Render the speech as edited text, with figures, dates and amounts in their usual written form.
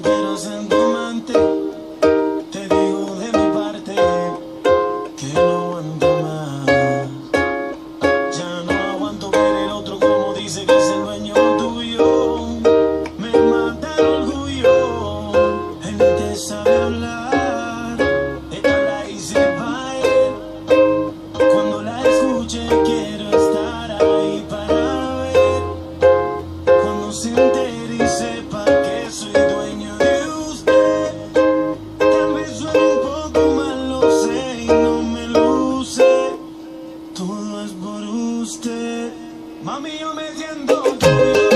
quiero ser tu amante. Te digo de mi parte que no aguanto más. Ya no aguanto ver el otro como dice que es el dueño tuyo. Me mata el orgullo. Él te sabe hablar. Esta la hice para él. Cuando la escuche quiero estar ahí para ver. Cuando se entere y sepa que soy dueño de usted. Tal vez suene un poco mal, lo sé y no me luce. Todo es por usted. Mami, yo me siento tuyo.